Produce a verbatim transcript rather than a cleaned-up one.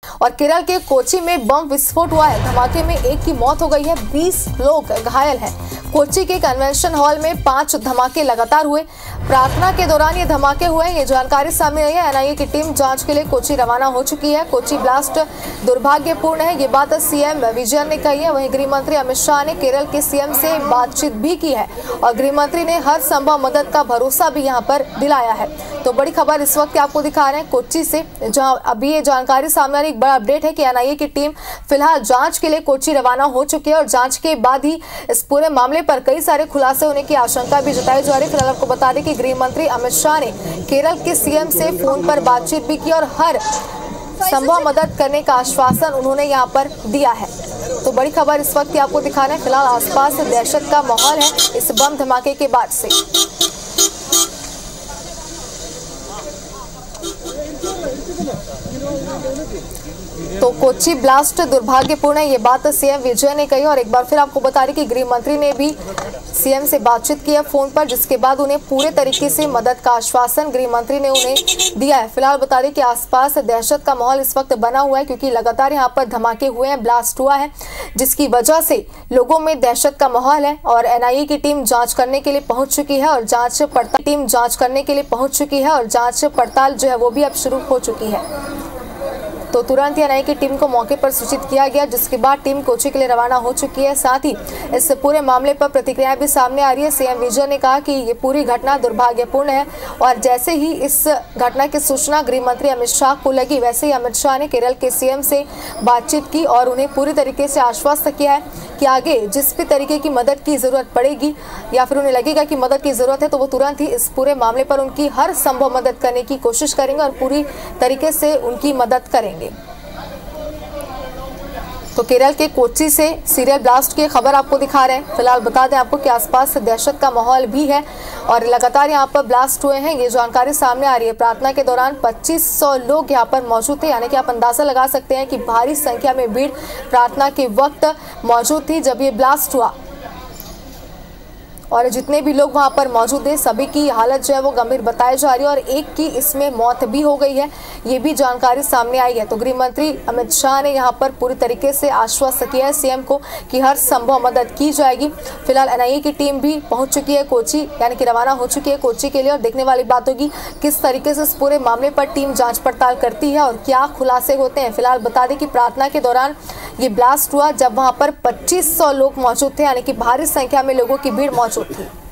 और केरल के कोची में बम विस्फोट हुआ है। धमाके में एक की मौत हो गई है, बीस लोग घायल हैं। कोची के कन्वेंशन हॉल में पांच धमाके लगातार हुए। प्रार्थना के दौरान ये धमाके हुए, ये जानकारी सामने आई है। एनआईए की टीम जांच के लिए कोची रवाना हो चुकी है। कोची ब्लास्ट दुर्भाग्यपूर्ण है, ये बात सीएम विजयन ने कही है। वहीं गृह मंत्री अमित शाह ने केरल के सीएम से बातचीत भी की है और गृह मंत्री ने हर संभव मदद का भरोसा भी यहाँ पर दिलाया है। तो बड़ी खबर इस वक्त आपको दिखा रहे हैं कोची से, जहां अभी ये जानकारी सामने आ रही। एक बड़ा अपडेट है कि एनआईए की टीम फिलहाल जांच के लिए कोची रवाना हो चुकी है और जांच के बाद ही इस पूरे मामले पर कई सारे खुलासे होने की आशंका भी जताई जा रही है। फिलहाल आपको बता दें कि गृह मंत्री अमित शाह ने केरल के सीएम से फोन पर बातचीत भी की और हर संभव मदद करने का आश्वासन उन्होंने यहाँ पर दिया है। तो बड़ी खबर इस वक्त आपको दिखा रहे हैं। फिलहाल आसपास दहशत का माहौल है इस बम धमाके के बाद से। तो कोची ब्लास्ट दुर्भाग्यपूर्ण है, ये बात सीएम विजय ने कही। और एक बार फिर आपको बता रही कि गृह मंत्री ने भी सीएम से बातचीत की है फोन पर, जिसके बाद उन्हें पूरे तरीके से मदद का आश्वासन गृह मंत्री ने उन्हें दिया है। फिलहाल बता दें कि आसपास दहशत का माहौल इस वक्त बना हुआ है, क्योंकि लगातार यहाँ पर धमाके हुए हैं, ब्लास्ट हुआ है, जिसकी वजह से लोगों में दहशत का माहौल है। और एनआईए की टीम जांच करने के लिए पहुंच चुकी है और जांच पड़ताल टीम जांच करने के लिए पहुंच चुकी है और जांच पड़ताल जो है वो भी अब शुरू हो चुकी है। तो तुरंत ही एनआईए की टीम को मौके पर सूचित किया गया, जिसके बाद टीम कोची के लिए रवाना हो चुकी है। साथ ही इस पूरे मामले पर प्रतिक्रियाएं भी सामने आ रही है। सीएम विजय ने कहा कि ये पूरी घटना दुर्भाग्यपूर्ण है और जैसे ही इस घटना की सूचना गृह मंत्री अमित शाह को लगी, वैसे ही अमित शाह ने केरल के सीएम से बातचीत की और उन्हें पूरी तरीके से आश्वस्त किया है कि आगे जिस भी तरीके की मदद की जरूरत पड़ेगी या फिर उन्हें लगेगा कि मदद की जरूरत है, तो वो तुरंत ही इस पूरे मामले पर उनकी हर संभव मदद करने की कोशिश करेंगे और पूरी तरीके से उनकी मदद करेंगे। तो केरल के कोची से सीरियल ब्लास्ट की खबर आपको दिखा रहे हैं। फिलहाल बता दें आपको कि आसपास दहशत का माहौल भी है और लगातार यहां पर ब्लास्ट हुए हैं, ये जानकारी सामने आ रही है। प्रार्थना के दौरान पच्चीस सौ लोग यहां पर मौजूद थे, यानी कि आप अंदाजा लगा सकते हैं कि भारी संख्या में भीड़ प्रार्थना के वक्त मौजूद थी जब ये ब्लास्ट हुआ। और जितने भी लोग वहां पर मौजूद हैं सभी की हालत जो है वो गंभीर बताई जा रही है और एक की इसमें मौत भी हो गई है, ये भी जानकारी सामने आई है। तो गृह मंत्री अमित शाह ने यहां पर पूरी तरीके से आश्वस्त किया है सीएम को कि हर संभव मदद की जाएगी। फिलहाल एनआईए की टीम भी पहुंच चुकी है कोची, यानी कि रवाना हो चुकी है कोची के लिए और देखने वाली बात होगी किस तरीके से इस पूरे मामले पर टीम जाँच पड़ताल करती है और क्या खुलासे होते हैं। फिलहाल बता दें कि प्रार्थना के दौरान ये ब्लास्ट हुआ जब वहां पर पच्चीस सौ लोग मौजूद थे, यानी कि भारी संख्या में लोगों की भीड़ मौजूद थी।